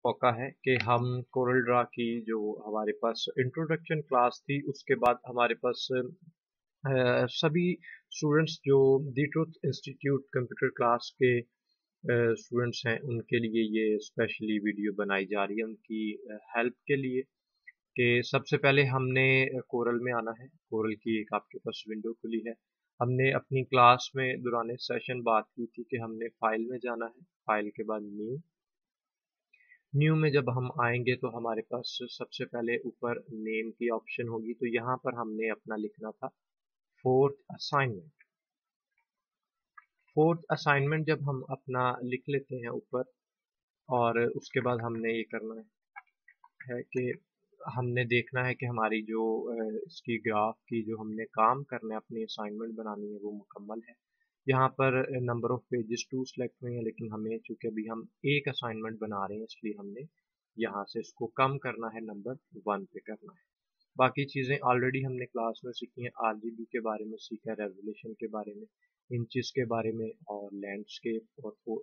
मौका है कि हम कोरल ड्रा की जो हमारे पास इंट्रोडक्शन क्लास थी उसके बाद हमारे पास सभी स्टूडेंट्स जो the truth Institute computer class के स्टूडेंट्स हैं उनके लिए ये स्पेशली वीडियो बनाई जा रही है उनकी हेल्प के लिए कि सबसे पहले हमने कोरल में आना है। कोरल की एक आपके पास विंडो खुली है। हमने अपनी क्लास में दौरान सेशन बात की थी कि हमने फाइल में जाना है। फाइल के बाद न्यू में जब हम आएंगे तो हमारे पास सबसे पहले ऊपर नेम की ऑप्शन होगी, तो यहाँ पर हमने अपना लिखना था फोर्थ असाइनमेंट। फोर्थ असाइनमेंट जब हम अपना लिख लेते हैं ऊपर, और उसके बाद हमने ये करना है कि हमने देखना है कि हमारी जो इसकी ग्राफ की जो हमने काम करना है, अपनी असाइनमेंट बनानी है, वो मुकम्मल है। यहाँ पर नंबर ऑफ पेजेस 2 सेलेक्ट हुए हैं, लेकिन हमें चूंकि अभी हम एक असाइनमेंट बना रहे हैं इसलिए हमने यहाँ से इसको कम करना है, नंबर 1 पे करना है। बाकी चीज़ें ऑलरेडी हमने क्लास में सीखी हैं। आरजीबी के बारे में सीखा है, रेजोल्यूशन के बारे में, इंचेस के बारे में, और लैंडस्केप और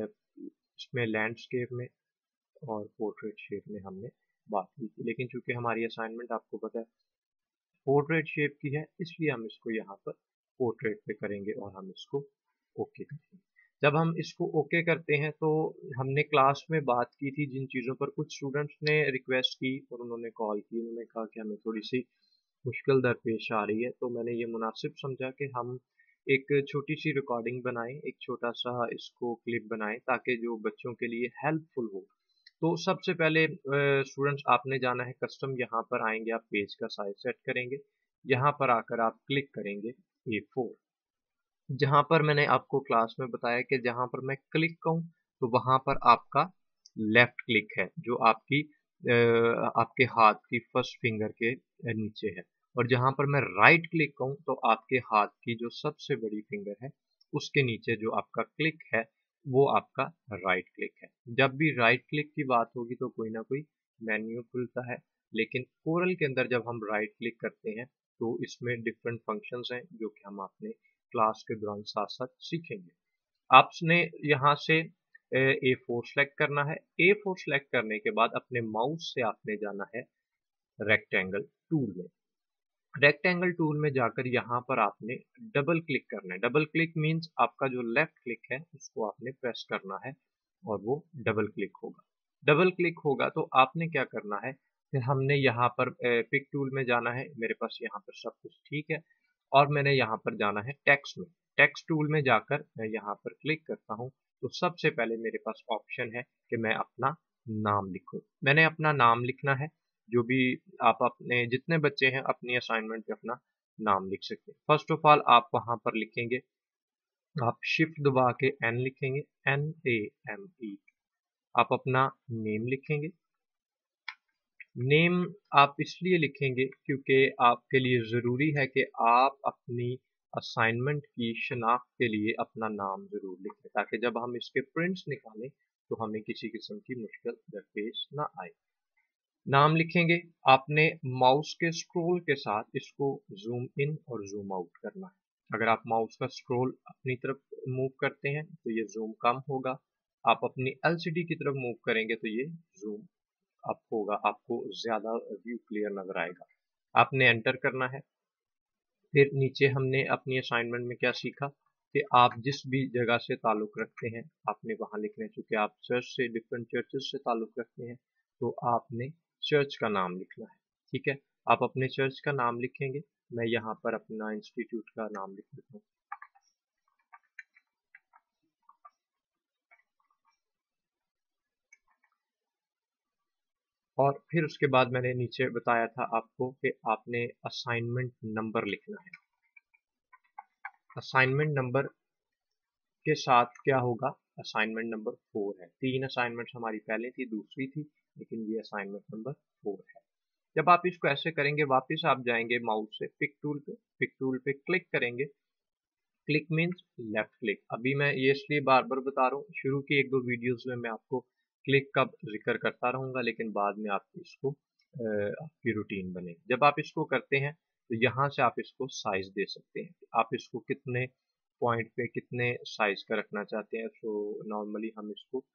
इसमें लैंडस्केप में और पोर्ट्रेट शेप में हमने बात की थी। लेकिन चूंकि हमारी असाइनमेंट आपको पता है पोर्ट्रेट शेप की है, इसलिए हम इसको यहाँ पर पोर्ट्रेट पे करेंगे और हम इसको ओके करेंगे। जब हम इसको ओके करते हैं तो हमने क्लास में बात की थी जिन चीज़ों पर, कुछ स्टूडेंट्स ने रिक्वेस्ट की और उन्होंने कॉल की, उन्होंने कहा कि हमें थोड़ी सी मुश्किल दरपेश आ रही है, तो मैंने ये मुनासिब समझा कि हम एक छोटी सी रिकॉर्डिंग बनाएं, एक छोटा सा इसको क्लिप बनाएं ताकि जो बच्चों के लिए हेल्पफुल हो। तो सबसे पहले स्टूडेंट्स आपने जाना है कस्टम, यहाँ पर आएंगे आप पेज का साइज सेट करेंगे, यहाँ पर आकर आप क्लिक करेंगे A4। जहाँ पर मैंने आपको क्लास में बताया कि जहाँ पर मैं क्लिक कहूँ तो वहाँ पर आपका लेफ्ट क्लिक है जो आपकी आपके हाथ की फर्स्ट फिंगर के नीचे है, और जहाँ पर मैं राइट क्लिक कहूँ तो आपके हाथ की जो सबसे बड़ी फिंगर है उसके नीचे जो आपका क्लिक है वो आपका राइट क्लिक है। जब भी राइट क्लिक की बात होगी तो कोई ना कोई मेन्यू खुलता है, लेकिन कोरल के अंदर जब हम राइट क्लिक करते हैं तो इसमें डिफरेंट फंक्शंस हैं जो कि हम अपने क्लास के दौरान साथ साथ सीखेंगे। आपने यहाँ से A4 सेलेक्ट करना है। A4 सेलेक्ट करने के बाद अपने माउस से आपने जाना है रेक्टेंगल टूल में। रेक्टेंगल टूल में जाकर यहाँ पर आपने डबल क्लिक करना है। डबल क्लिक मीन्स आपका जो लेफ्ट क्लिक है उसको आपने प्रेस करना है और वो डबल क्लिक होगा। डबल क्लिक होगा तो आपने क्या करना है, फिर हमने यहाँ पर पिक टूल में जाना है। मेरे पास यहाँ पर सब कुछ ठीक है और मैंने यहाँ पर जाना है टेक्स्ट में। टेक्स्ट टूल में जाकर मैं यहाँ पर क्लिक करता हूँ तो सबसे पहले मेरे पास ऑप्शन है कि मैं अपना नाम लिखूँ। मैंने अपना नाम लिखना है। जो भी आप अपने जितने बच्चे हैं अपनी असाइनमेंट पे अपना नाम लिख सकते हैं। फर्स्ट ऑफ ऑल आप वहां पर लिखेंगे, आप शिफ्ट दबा के एन लिखेंगे, NAME। आप अपना नेम लिखेंगे। नेम आप इसलिए लिखेंगे क्योंकि आपके लिए ज़रूरी है कि आप अपनी असाइनमेंट की शनाख्त के लिए अपना नाम ज़रूर लिखें ताकि जब हम इसके प्रिंट्स निकालें तो हमें किसी किस्म की मुश्किल दरपेश ना आए। नाम लिखेंगे, आपने माउस के स्क्रॉल के साथ इसको जूम इन और जूम आउट करना है। अगर आप माउस का स्क्रॉल अपनी तरफ मूव करते हैं तो ये जूम कम होगा, आप अपनी LCD की तरफ मूव करेंगे तो ये जूम अप होगा, आपको ज़्यादा व्यू क्लियर नज़र आएगा। आपने एंटर करना है। फिर नीचे हमने अपनी असाइनमेंट में क्या सीखा कि आप जिस भी जगह से ताल्लुक़ रखते हैं आपने वहाँ लिखना है। चूँकि आप चर्च से, डिफरेंट चर्चेस से ताल्लुक़ रखते हैं तो आपने चर्च का नाम लिखना है। ठीक है, आप अपने चर्च का नाम लिखेंगे। मैं यहाँ पर अपना इंस्टीट्यूट का नाम लिख देता हूँ। और फिर उसके बाद मैंने नीचे बताया था आपको कि आपने असाइनमेंट नंबर लिखना है। असाइनमेंट नंबर के साथ क्या होगा, असाइनमेंट नंबर 4 है। 3 असाइनमेंट्स हमारी पहले थी, दूसरी थी, लेकिन ये असाइनमेंट नंबर 4 है। जब आप इसको ऐसे करेंगे वापस आप जाएंगे माउस से पिक टूल पे क्लिक करेंगे। Click means left click. अभी मैं ये इसलिए बार बार बता रहा हूँ, शुरू की 1-2 वीडियोस में मैं आपको क्लिक का जिक्र करता रहूंगा, लेकिन बाद में आप इसको आपकी रूटीन बने। जब आप इसको करते हैं तो यहाँ से आप इसको साइज दे सकते हैं। आप इसको कितने पॉइंट पे कितने साइज का रखना चाहते हैं। तो नॉर्मली हम इसको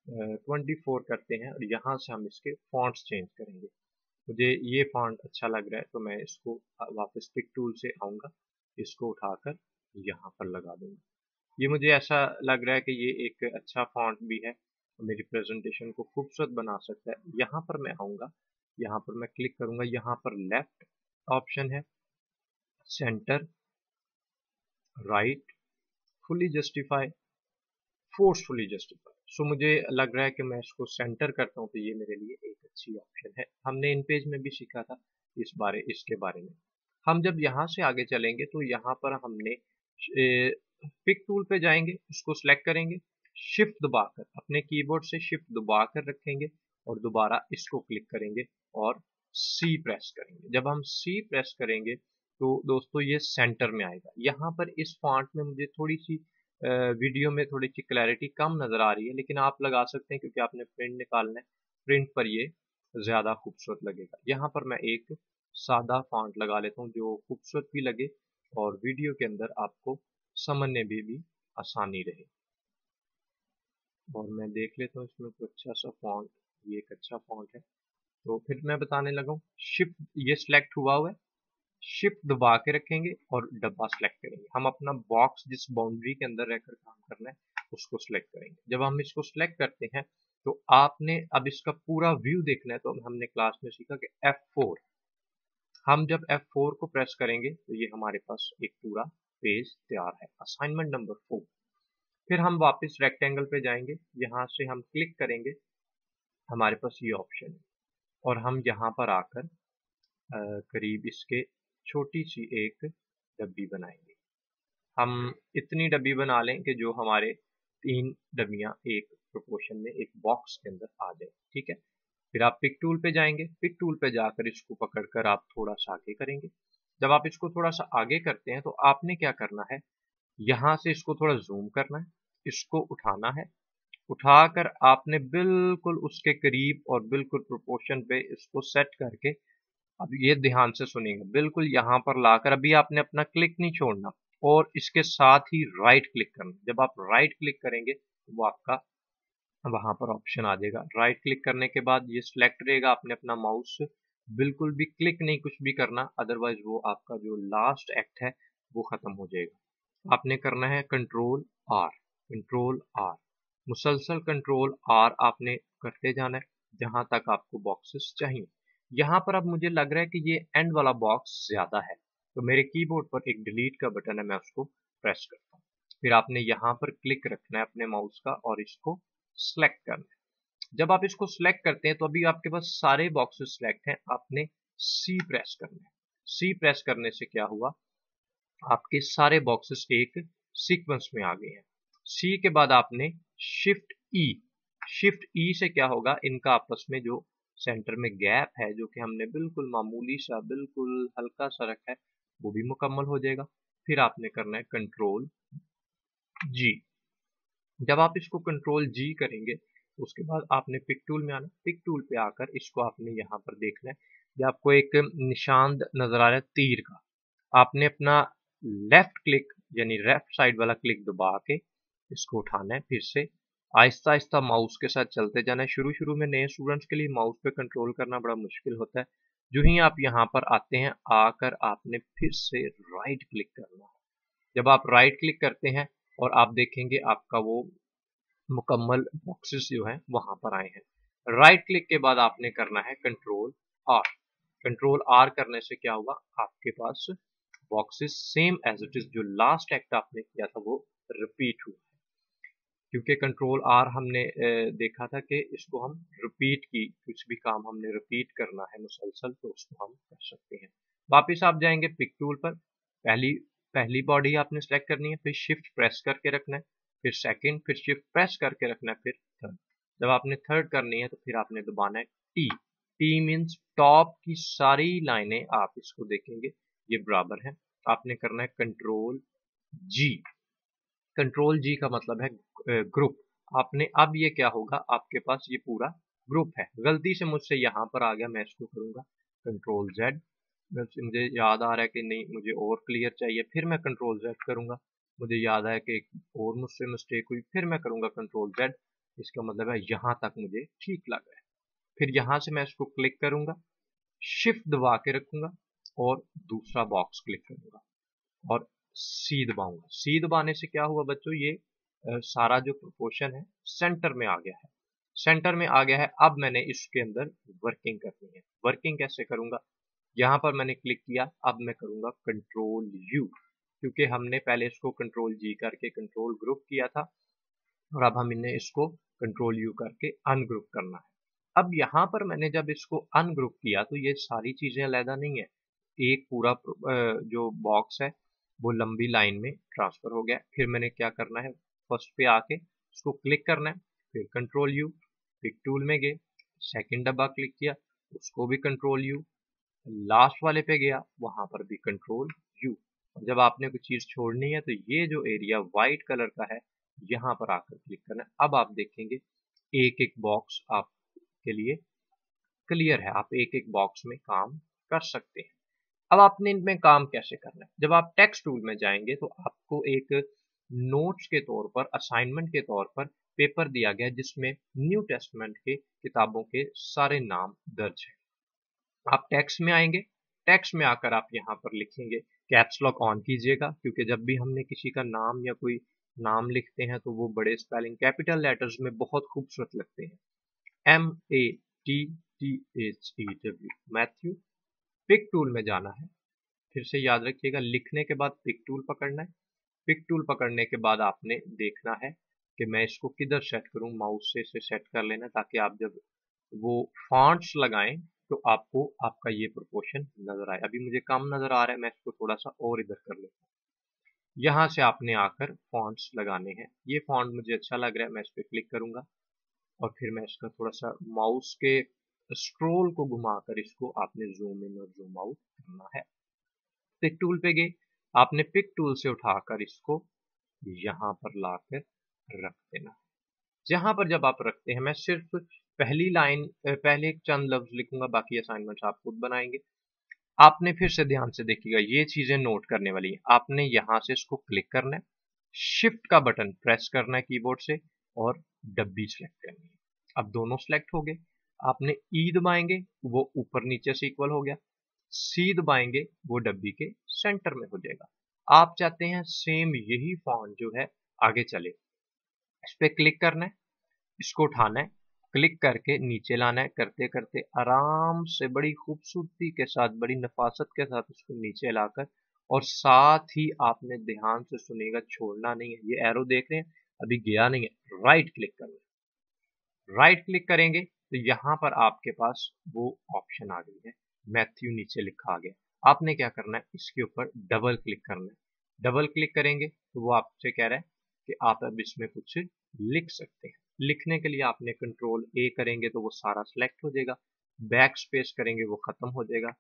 24 करते हैं और यहाँ से हम इसके फॉन्ट्स चेंज करेंगे। मुझे ये फॉन्ट अच्छा लग रहा है तो मैं इसको वापस पिक टूल से आऊँगा, इसको उठाकर यहाँ पर लगा दूंगा। ये मुझे ऐसा लग रहा है कि ये एक अच्छा फॉन्ट भी है, मेरी प्रेजेंटेशन को खूबसूरत बना सकता है। यहाँ पर मैं आऊँगा, यहाँ पर मैं क्लिक करूँगा, यहाँ पर लेफ्ट ऑप्शन है, centre, right, fully justify, forcefully justify. So मुझे लग रहा है कि मैं इसको सेंटर करता हूँ तो ये मेरे लिए एक अच्छी ऑप्शन है। हमने इन पेज में भी सीखा था इसके बारे में। हम जब यहाँ से आगे चलेंगे तो यहाँ पर हमने पिक टूल पे जाएंगे, उसको सिलेक्ट करेंगे, शिफ्ट दबाकर अपने कीबोर्ड से शिफ्ट दबाकर रखेंगे और दोबारा इसको क्लिक करेंगे और सी प्रेस करेंगे। जब हम सी प्रेस करेंगे तो दोस्तों ये सेंटर में आएगा। यहाँ पर इस फॉन्ट में मुझे थोड़ी सी वीडियो में थोड़ी सी क्लैरिटी कम नजर आ रही है, लेकिन आप लगा सकते हैं क्योंकि आपने प्रिंट निकालना है, प्रिंट पर ये ज्यादा खूबसूरत लगेगा। यहाँ पर मैं एक सादा फॉन्ट लगा लेता हूँ जो खूबसूरत भी लगे और वीडियो के अंदर आपको समझने में भी आसानी रहे। और मैं देख लेता हूँ इसमें कोई अच्छा सा फॉन्ट, ये एक अच्छा फॉन्ट है तो फिर मैं बताने लगा हूँ। शिफ्ट ये सिलेक्ट हुआ है, शिफ्ट दबा के रखेंगे और डब्बा सिलेक्ट करेंगे। हम अपना बॉक्स जिस बाउंड्री के अंदर रहकर काम करना है उसको सिलेक्ट करेंगे। जब हम इसको सिलेक्ट करते हैं तो आपने अब इसका पूरा व्यू देखना है तो हमने क्लास में सीखा कि F4, हम जब F4 को प्रेस करेंगे तो ये हमारे पास एक पूरा पेज तैयार है। Assignment number 4। फिर हम वापस रेक्टेंगल पे जाएंगे, यहाँ से हम क्लिक करेंगे, हमारे पास ये ऑप्शन है और हम यहाँ पर आकर करीब इसके छोटी सी एक डब्बी बनाएंगे। हम इतनी डब्बी बना लें कि जो हमारे 3 डब्बियां एक प्रोपोर्शन में एक बॉक्स के अंदर आ जाए। ठीक है, फिर आप पिक टूल पे जाएंगे, पिक टूल पे जाकर इसको पकड़कर आप थोड़ा सा आगे करेंगे। जब आप इसको थोड़ा सा आगे करते हैं तो आपने क्या करना है, यहाँ से इसको थोड़ा जूम करना है, इसको उठाना है, उठाकर आपने बिल्कुल उसके करीब और बिल्कुल प्रोपोर्शन पे इसको सेट करके, अब ये ध्यान से सुनिएगा, बिल्कुल यहाँ पर लाकर अभी आपने अपना क्लिक नहीं छोड़ना और इसके साथ ही राइट क्लिक करना। जब आप राइट क्लिक करेंगे तो वो आपका वहां पर ऑप्शन आ जाएगा। राइट क्लिक करने के बाद ये सिलेक्ट रहेगा, आपने अपना माउस बिल्कुल भी क्लिक नहीं कुछ भी करना, अदरवाइज वो आपका जो लास्ट एक्ट है वो खत्म हो जाएगा। आपने करना है कंट्रोल आर, कंट्रोल आर, मुसलसल कंट्रोल आर आपने करते जाना है जहां तक आपको बॉक्सेस चाहिए। यहाँ पर अब मुझे लग रहा है कि ये एंड वाला बॉक्स ज्यादा है तो मेरे कीबोर्ड पर एक डिलीट का बटन है, मैं उसको प्रेस करता हूँ। फिर आपने यहाँ पर क्लिक रखना है अपने माउस का और इसको सिलेक्ट करना है। जब आप इसको सिलेक्ट करते हैं तो अभी आपके पास सारे बॉक्सेस सिलेक्ट हैं, आपने सी प्रेस करना है। सी प्रेस करने से क्या हुआ, आपके सारे बॉक्सेस एक सीक्वेंस में आ गए हैं। सी के बाद आपने शिफ्ट ई, शिफ्ट ई से क्या होगा, इनका आपस में जो सेंटर में गैप है जो कि हमने बिल्कुल मामूली सा बिल्कुल हल्का सा रखा है वो भी मुकम्मल हो जाएगा। फिर आपने करना है कंट्रोल जी। जब आप इसको कंट्रोल जी करेंगे उसके बाद आपने पिक टूल में आना, पिक टूल पे आकर इसको आपने यहाँ पर देखना है, ये आपको एक निशान नजर आ रहा है तीर का, आपने अपना लेफ्ट क्लिक यानी लेफ्ट साइड वाला क्लिक दबा के इसको उठाना है। फिर से आहिस्ता आहिस्ता माउस के साथ चलते जाना है। शुरू शुरू में नए स्टूडेंट्स के लिए माउस पे कंट्रोल करना बड़ा मुश्किल होता है। जो ही आप यहाँ पर आते हैं आकर आपने फिर से राइट क्लिक करना है। जब आप राइट क्लिक करते हैं और आप देखेंगे आपका वो मुकम्मल बॉक्सेस जो हैं वहां पर आए हैं। राइट क्लिक के बाद आपने करना है कंट्रोल आर, कंट्रोल आर करने से क्या हुआ, आपके पास boxes same as it is जो लास्ट एक्ट आपने किया था वो रिपीट हुआ। क्योंकि कंट्रोल आर हमने देखा था कि इसको हम रिपीट की, कुछ भी काम हमने रिपीट करना है मुसलसल तो उसको हम कर सकते हैं। वापस आप जाएंगे पिक टूल पर, पहली पहली बॉडी आपने सेलेक्ट करनी है, फिर शिफ्ट प्रेस करके रखना है, फिर सेकंड, फिर शिफ्ट प्रेस करके रखना है, फिर थर्ड। जब आपने थर्ड करनी है तो फिर आपने दबाना है टी, टी मीन्स टॉप की सारी लाइनें आप इसको देखेंगे ये बराबर है। आपने करना है कंट्रोल जी, कंट्रोल जी का मतलब है ग्रुप। आपने अब ये क्या होगा, आपके पास ये पूरा ग्रुप है। गलती से मुझसे यहाँ पर आ गया, मैं इसको करूंगा कंट्रोल जेड, मुझे याद आ रहा है कि नहीं मुझे और क्लियर चाहिए, फिर मैं कंट्रोल जेड करूंगा। मुझे याद आया कि एक और मुझसे मिस्टेक हुई, फिर मैं करूंगा कंट्रोल जेड। इसका मतलब है यहाँ तक मुझे ठीक लग रहा है। फिर यहाँ से मैं इसको क्लिक करूंगा, शिफ्ट दबा के रखूंगा और दूसरा बॉक्स क्लिक करूंगा और सी दबाऊंगा। सी दबाने से क्या हुआ बच्चों, ये सारा जो प्रोपोर्शन है सेंटर में आ गया है। सेंटर में आ गया है। अब मैंने इसके अंदर वर्किंग करनी है। वर्किंग कैसे करूंगा, यहाँ पर मैंने क्लिक किया, अब मैं करूंगा कंट्रोल यू, क्योंकि हमने पहले इसको कंट्रोल जी करके कंट्रोल ग्रुप किया था और अब हमने इसको कंट्रोल यू करके अनग्रुप करना है। अब यहाँ पर मैंने जब इसको अनग्रुप किया तो ये सारी चीजें अलग नहीं है, एक पूरा जो बॉक्स है वो लंबी लाइन में ट्रांसफर हो गया। फिर मैंने क्या करना है, फर्स्ट पे आके इसको क्लिक करना है, फिर कंट्रोल यू, पिक टूल में गए, सेकंड डब्बा क्लिक किया, उसको भी कंट्रोल यू, लास्ट वाले पे गया, वहां पर भी कंट्रोल यू। जब आपने कोई चीज छोड़नी है तो ये जो एरिया व्हाइट कलर का है यहाँ पर आकर क्लिक करना है। अब आप देखेंगे एक एक बॉक्स आपके लिए क्लियर है, आप एक एक बॉक्स में काम कर सकते हैं। अब आपने इनमें काम कैसे करना है, जब आप टेक्स्ट टूल में जाएंगे तो आपको एक नोट्स के तौर पर, असाइनमेंट के तौर पर पेपर दिया गया जिसमें न्यू टेस्टमेंट के किताबों के सारे नाम दर्ज है। आप टेक्स्ट में आएंगे, टेक्स्ट में आकर आप यहाँ पर लिखेंगे, कैप्स लॉक ऑन कीजिएगा क्योंकि जब भी हमने किसी का नाम या कोई नाम लिखते हैं तो वो बड़े स्पेलिंग कैपिटल लेटर्स में बहुत खूबसूरत लगते हैं। MATTHEW, Matthew. पिक टूल में जाना है, फिर से याद रखिएगा लिखने के बाद पिक टूल पकड़ना है। पिक टूल पकड़ने के बाद आपने देखना है कि मैं इसको किधर सेट करूं, माउस से इसे सेट कर लेना ताकि आप जब वो फॉन्ट्स लगाएं तो आपको आपका ये प्रोपोर्शन नजर आए। अभी मुझे कम नजर आ रहा है, मैं इसको थोड़ा सा और इधर कर लेता हूँ। यहाँ से आपने आकर फॉन्ट्स लगाने हैं। ये फॉन्ट मुझे अच्छा लग रहा है, मैं इस पर क्लिक करूंगा और फिर मैं इसका थोड़ा सा माउस के स्क्रोल को घुमाकर इसको आपने जूम इन और जूम आउट करना है। पिक टूल पे गए, आपने पिक टूल से उठाकर इसको यहाँ पर लाकर रख देना। जहां पर जब आप रखते हैं, मैं सिर्फ पहली लाइन पहले चंद लफ्ज लिखूंगा, बाकी असाइनमेंट्स आप खुद बनाएंगे। आपने फिर से ध्यान से देखिएगा, ये चीजें नोट करने वाली हैं। आपने यहां से इसको क्लिक करना है, शिफ्ट का बटन प्रेस करना है कीबोर्ड से और डब्बी सेलेक्ट करनी है। अब दोनों सेलेक्ट हो गए। आपने ई दबाएंगे, वो ऊपर नीचे से इक्वल हो गया। सी दबाएंगे, वो डब्बी के सेंटर में हो जाएगा। आप चाहते हैं सेम यही फॉन्ट जो है आगे चले, इस पे क्लिक करना है, इसको उठाना है, क्लिक करके नीचे लाना है, करते करते आराम से बड़ी खूबसूरती के साथ, बड़ी नफासत के साथ उसको नीचे लाकर, और साथ ही आपने ध्यान से सुनेगा, छोड़ना नहीं है। ये एरो देख रहे हैं, अभी गया नहीं है, राइट क्लिक करना है। राइट क्लिक करेंगे तो यहाँ पर आपके पास वो ऑप्शन आ गई है, मैथ्यू नीचे लिखा आ गया। आपने क्या करना है, इसके ऊपर डबल क्लिक करना है। डबल क्लिक करेंगे तो वो आपसे कह रहा है कि आप अब इसमें कुछ लिख सकते हैं। लिखने के लिए आपने कंट्रोल ए करेंगे तो वो सारा सिलेक्ट हो जाएगा, बैक स्पेस करेंगे वो खत्म हो जाएगा।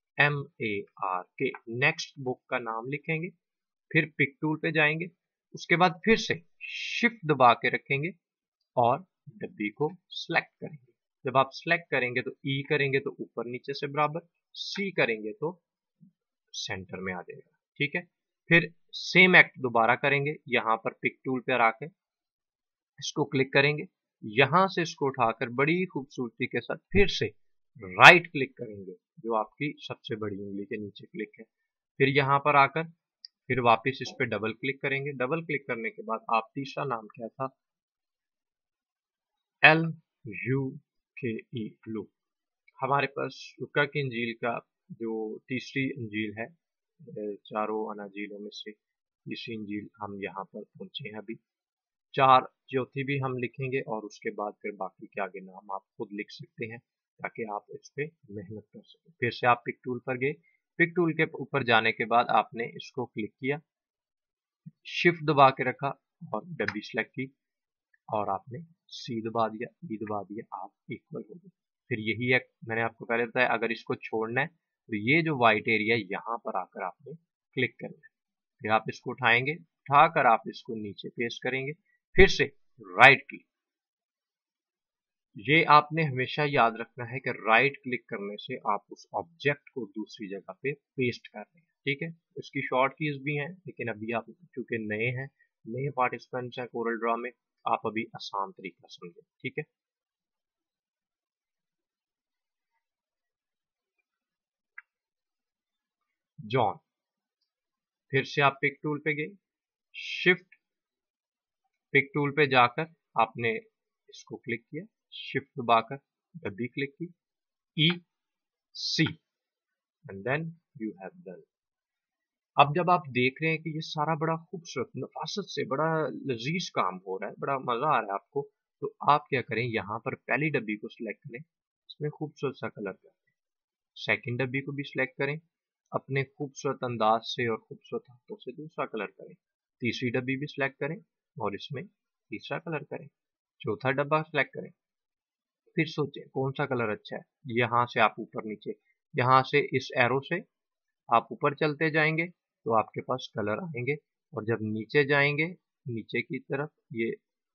MARK, नेक्स्ट बुक का नाम लिखेंगे, फिर पिक टूल पे जाएंगे, उसके बाद फिर से शिफ्ट दबा के रखेंगे और डब्बी को सिलेक्ट करेंगे। जब आप सिलेक्ट करेंगे तो ई करेंगे तो ऊपर नीचे से बराबर, सी करेंगे तो सेंटर में आ जाएगा। ठीक है, फिर सेम एक्ट दोबारा करेंगे, यहां पर पिक टूल पर आकर इसको क्लिक करेंगे, यहां से इसको उठाकर बड़ी खूबसूरती के साथ फिर से राइट क्लिक करेंगे, जो आपकी सबसे बड़ी उंगली के नीचे क्लिक है। फिर यहां पर आकर फिर वापस इस पे डबल क्लिक करेंगे। डबल क्लिक करने के बाद आप तीसरा नाम क्या था, LUKE, लू। हमारे पास लुका की इंजील का जो तीसरी इंजील है, चारों अनाजीलों में से तीसरी इंजील हम यहाँ पर पहुंचे हैं अभी। चार चौथी भी हम लिखेंगे और उसके बाद फिर बाकी के आगे नाम आप खुद लिख सकते हैं ताकि आप इस पे मेहनत कर सकें। फिर से आप पिक टूल पर गए, पिक टूल के ऊपर जाने के बाद आपने इसको क्लिक किया, शिफ्ट दबा के रखा और डब्बी सेलेक्ट की और आपने सी दबा दिया, ई दबा दिया, आप इक्वल हो गए। फिर यही है, मैंने आपको पहले बताया, अगर इसको छोड़ना है तो ये जो व्हाइट एरिया यहाँ पर आकर आपने क्लिक करना है। फिर आप इसको उठाएंगे, उठाकर आप इसको नीचे पेस्ट करेंगे, फिर से राइट क्लिक। ये आपने हमेशा याद रखना है कि राइट क्लिक करने से आप उस ऑब्जेक्ट को दूसरी जगह पे पेस्ट कर रहे हैं। ठीक है, इसकी शॉर्ट कीज भी हैं, लेकिन अभी आप चूंकि नए हैं, नए पार्टिसिपेंट्स हैं कोरल ड्रॉ में, आप अभी आसान तरीका समझें, ठीक है। जॉन, फिर से आप पिक टूल पे गए, शिफ्ट पिक टूल पे जाकर आपने इसको क्लिक किया, शिफ्ट दबाकर डब्बी क्लिक की, easy, and then you have done. अब जब आप देख रहे हैं कि ये सारा बड़ा खूबसूरत नफासत से बड़ा लजीज काम हो रहा है, बड़ा मजा आ रहा है आपको, तो आप क्या करें, यहाँ पर पहली डब्बी को सिलेक्ट करें, इसमें खूबसूरत सा कलर करें। सेकंड डब्बी को भी सिलेक्ट करें, अपने खूबसूरत अंदाज से और खूबसूरत हाथों से दूसरा कलर करें। तीसरी डब्बी भी सिलेक्ट करें और इसमें तीसरा कलर करें। चौथा डब्बा सिलेक्ट करें, फिर सोचें कौन सा कलर अच्छा है। यहाँ से आप ऊपर नीचे, यहाँ से इस एरो से आप ऊपर चलते जाएंगे तो आपके पास कलर आएंगे, और जब नीचे जाएंगे नीचे की तरफ ये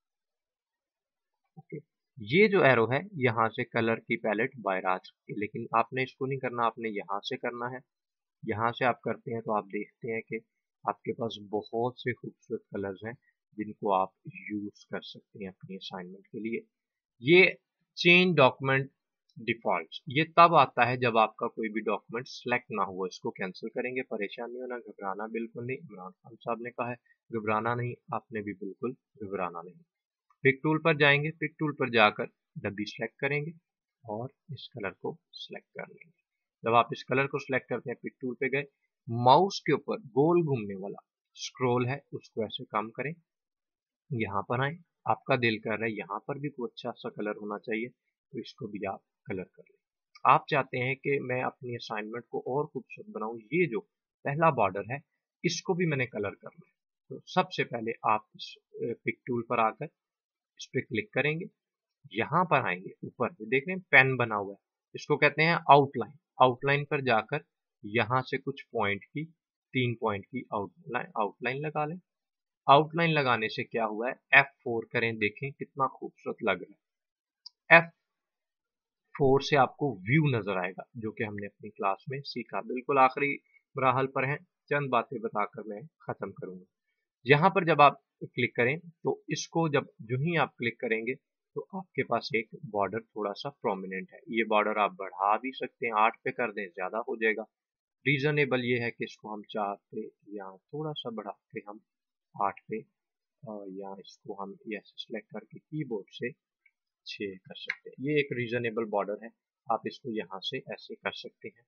ओके, ये जो एरो है यहाँ से कलर की पैलेट बाहर आ सकती है, लेकिन आपने इसको नहीं करना, आपने यहाँ से करना है। यहाँ से आप करते हैं तो आप देखते हैं कि आपके पास बहुत से खूबसूरत कलर्स हैं जिनको आप यूज कर सकते हैं अपनी असाइनमेंट के लिए। ये चेंज डॉक्यूमेंट डिफॉल्ट ये तब आता है जब आपका कोई भी डॉक्यूमेंट सेलेक्ट ना हुआ। इसको कैंसिल करेंगे, परेशान नहीं होना, घबराना बिल्कुल नहीं। इमरान खान साहब ने कहा है घबराना नहीं, आपने भी बिल्कुल घबराना नहीं। पिक टूल पर जाएंगे, पिक टूल पर जाकर डब्बी सेलेक्ट करेंगे और इस कलर को सिलेक्ट कर लेंगे। जब आप इस कलर को सिलेक्ट करते हैं, पिक टूल पे गए, माउस के ऊपर गोल घूमने वाला स्क्रॉल है उसको ऐसे कम करें, यहाँ पर आए, आपका दिल कर रहा है यहाँ पर भी कोई अच्छा सा कलर होना चाहिए, तो इसको भी आप कलर कर लें। आप चाहते हैं कि मैं अपनी असाइनमेंट को और खूबसूरत बनाऊं, ये जो पहला बॉर्डर है इसको भी मैंने कलर करना है, तो सबसे पहले आप इस पिक टूल पर आकर इस पर क्लिक करेंगे, यहाँ पर आएंगे, ऊपर देख रहे हैं पेन बना हुआ है, इसको कहते हैं आउटलाइन। आउटलाइन पर जाकर यहाँ से कुछ पॉइंट की 3 पॉइंट की आउटलाइन लगा लें। आउटलाइन लगाने से क्या हुआ है, F4 करें, देखें कितना खूबसूरत लग रहा है। F4 से आपको व्यू नजर आएगा, जो कि हमने अपनी क्लास में सीखा। बिल्कुल आखिरी मराहल पर हैं, चंद बातें बताकर मैं खत्म करूंगा। यहाँ पर जब आप क्लिक करें तो इसको जब जो ही आप क्लिक करेंगे तो आपके पास एक बॉर्डर थोड़ा सा प्रोमिनेंट है। ये बॉर्डर आप बढ़ा भी सकते हैं, 8 पे कर दें ज़्यादा हो जाएगा। रीजनेबल ये है कि इसको हम 4 पे या थोड़ा सा बढ़ा के हम 8 पे, या इसको हम ऐसे सेलेक्ट करके कीबोर्ड से 6 कर सकते हैं। ये एक रीजनेबल बॉर्डर है, आप इसको यहाँ से ऐसे कर सकते हैं।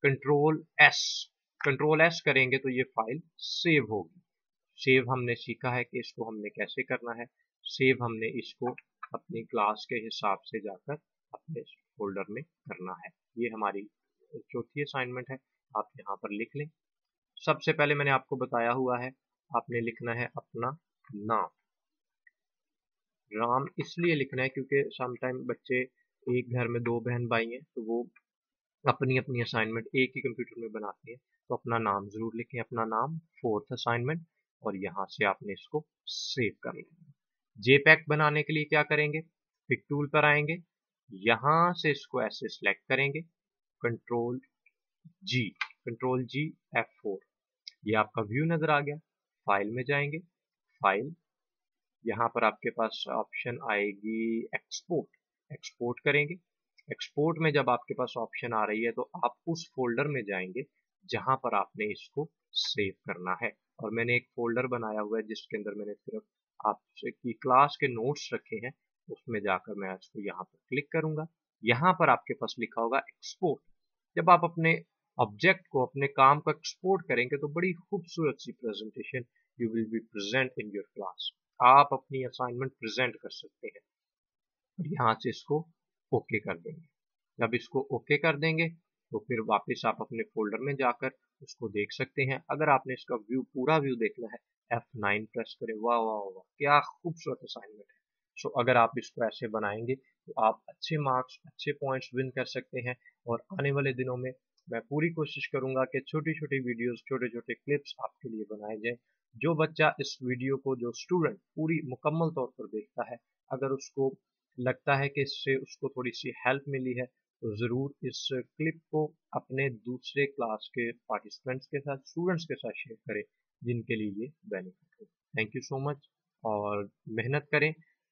कंट्रोल एस करेंगे तो ये फाइल सेव होगी। सेव हमने सीखा है कि इसको हमने कैसे करना है। सेव हमने इसको अपनी क्लास के हिसाब से जाकर अपने फोल्डर में करना है। ये हमारी चौथी असाइनमेंट है, आप यहाँ पर लिख लें। सबसे पहले मैंने आपको बताया हुआ है, आपने लिखना है अपना नाम। नाम इसलिए लिखना है क्योंकि समटाइम बच्चे, एक घर में 2 बहन भाई हैं तो वो अपनी अपनी असाइनमेंट एक ही कंप्यूटर में बनाते हैं, तो अपना नाम जरूर लिखें, अपना नाम, फोर्थ असाइनमेंट, और यहाँ से आपने इसको सेव कर लेना। जेपैक बनाने के लिए क्या करेंगे, पिक टूल पर आएंगे, यहाँ से इसको ऐसे सिलेक्ट करेंगे, कंट्रोल जी, कंट्रोल जी F4, ये आपका व्यू नजर आ गया। फाइल में जाएंगे, फाइल, यहाँ पर आपके पास ऑप्शन आएगी एक्सपोर्ट, एक्सपोर्ट करेंगे। एक्सपोर्ट में जब आपके पास ऑप्शन आ रही है तो आप उस फोल्डर में जाएंगे जहां पर आपने इसको सेव करना है। और मैंने एक फोल्डर बनाया हुआ है जिसके अंदर मैंने सिर्फ आपकी क्लास के नोट्स रखे हैं, उसमें जाकर मैं इसको यहाँ पर क्लिक करूंगा। यहाँ पर आपके पास लिखा होगा एक्सपोर्ट। जब आप अपने ऑब्जेक्ट को, अपने काम को एक्सपोर्ट करेंगे तो बड़ी खूबसूरत सी presentation you will be present in your class. आप अपनी असाइनमेंट प्रेजेंट कर सकते हैं। और यहाँ से इसको ओके कर देंगे। जब इसको ओके कर देंगे तो फिर वापस आप अपने फोल्डर में जाकर उसको देख सकते हैं। अगर आपने इसका व्यू, पूरा व्यू देखना है, F9 प्रेस करें। वाह वाह वाह, क्या खूबसूरत असाइनमेंट है। सो अगर आप इसको ऐसे बनाएंगे तो आप अच्छे मार्क्स, अच्छे पॉइंट्स विन कर सकते हैं। और आने वाले दिनों में मैं पूरी कोशिश करूंगा कि छोटी छोटी वीडियोस, छोटे छोटे क्लिप्स आपके लिए बनाए जाएं। जो बच्चा इस वीडियो को, जो स्टूडेंट पूरी मुकम्मल तौर पर देखता है, अगर उसको लगता है कि इससे उसको थोड़ी सी हेल्प मिली है, तो ज़रूर इस क्लिप को अपने दूसरे क्लास के पार्टिसिपेंट्स के साथ, स्टूडेंट्स के साथ शेयर करें जिनके लिए ये बेनिफिट हो। थैंक यू सो मच, और मेहनत करें।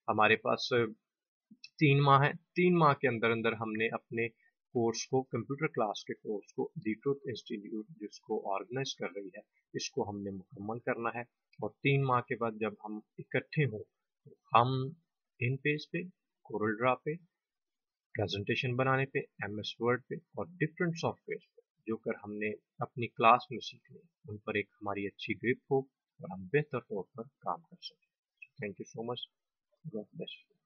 हमारे पास 3 माह है। 3 माह के अंदर अंदर हमने अपने कोर्स को, कंप्यूटर क्लास के कोर्स को, दी ट्रुथ इंस्टीट्यूट जिसको ऑर्गेनाइज कर रही है, इसको हमने मुकम्मल करना है। और 3 माह के बाद जब हम इकट्ठे हों तो हम इन पेज पे, कोरल ड्रा पे, प्रेजेंटेशन बनाने पे, एमएस वर्ड पे और डिफरेंट सॉफ्टवेयर पे जो कर हमने अपनी क्लास में सीखने, उन पर एक हमारी अच्छी ग्रिप हो और हम बेहतर तौर पर काम कर सकें। Thank you so much. God bless.